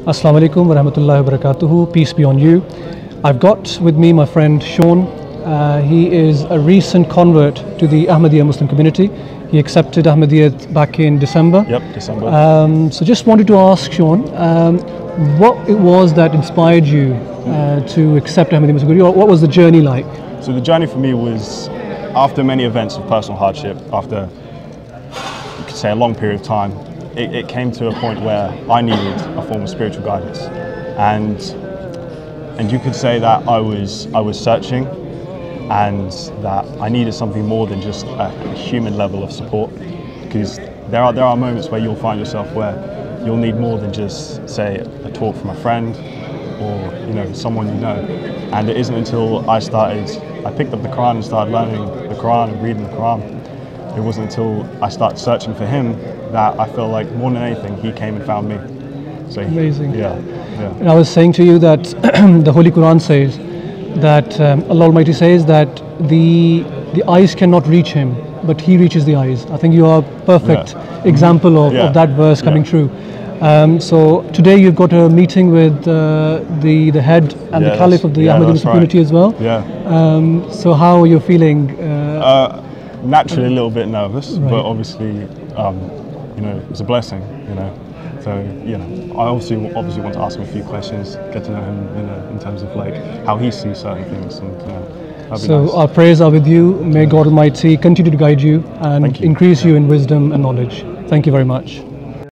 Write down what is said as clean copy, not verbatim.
Assalamu alaikum wa rahmatullahi wa barakatuhu. Peace be on you. I've got with me my friend Sean. He is a recent convert to the Ahmadiyya Muslim community. He accepted Ahmadiyyat back in December. Yep, December. So just wanted to ask Sean, what it was that inspired you to accept Ahmadiyya Muslim community, or what was the journey like? So the journey for me was after many events of personal hardship, after you could say a long period of time, it came to a point where I needed a form of spiritual guidance, and you could say that I was searching, and that I needed something more than just a human level of support, because there are moments where you'll find yourself where you'll need more than just, say, a talk from a friend or someone you know. And it isn't until I picked up the Quran and started learning the Quran and reading the Quran. It wasn't until I started searching for him that I felt like more than anything he came and found me. So amazing. Yeah. And I was saying to you that the Holy Quran says that Allah Almighty says that the eyes cannot reach him, but he reaches the eyes. I think you are a perfect example of that verse coming true. So today you've got a meeting with the head and the Caliph of the Ahmadiyya community as well. Yeah. So how are you feeling? Naturally a little bit nervous, but obviously, it's a blessing, So, I obviously want to ask him a few questions, get to know him in terms of like how he sees certain things, and that'd be nice. Our prayers are with you. May God Almighty continue to guide you and increase you in wisdom and knowledge. Thank you very much.